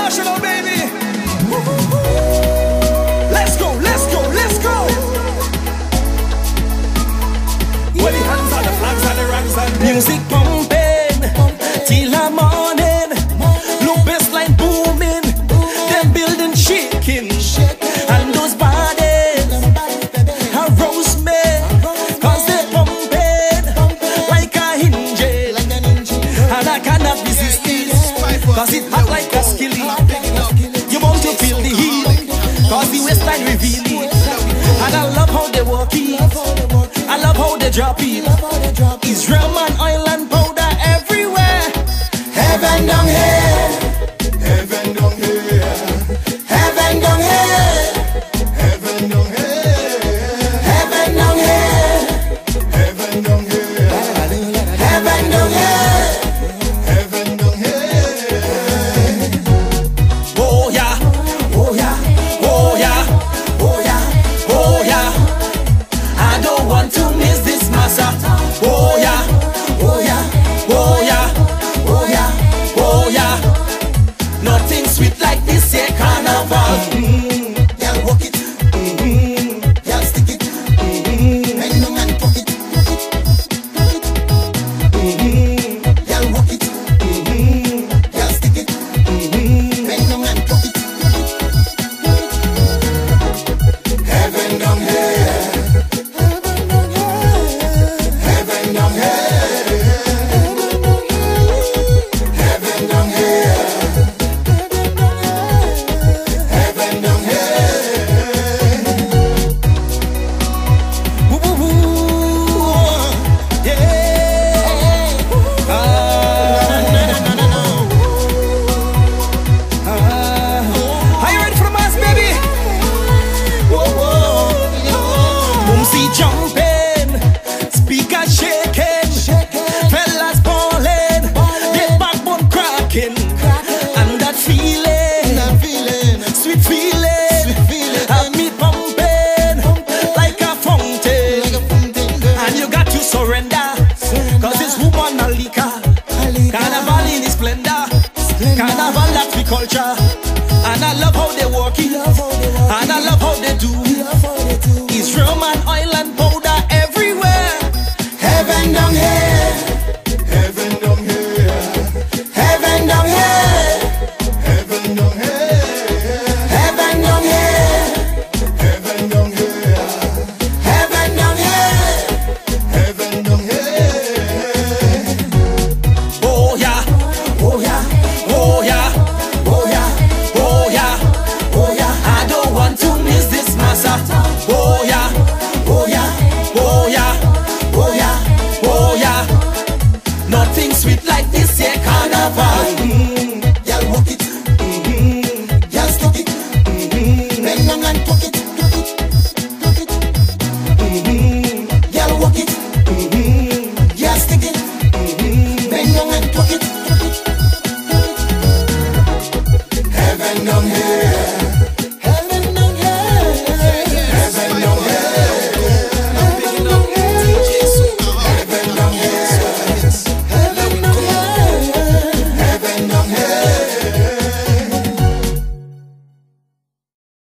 emotional, baby. Let's go, let's go, let's go. Where the hands on the flags and the ranks and music pumping till the morning. Low bassline booming, them building shaking, and those bodies arouse me, cause they pumping like a engine, and I cannot resist it, cause it hot like a skilly. You want to feel the heat, cause the waistline reveal it. And I love how they walk it, I love how they drop it. Israel man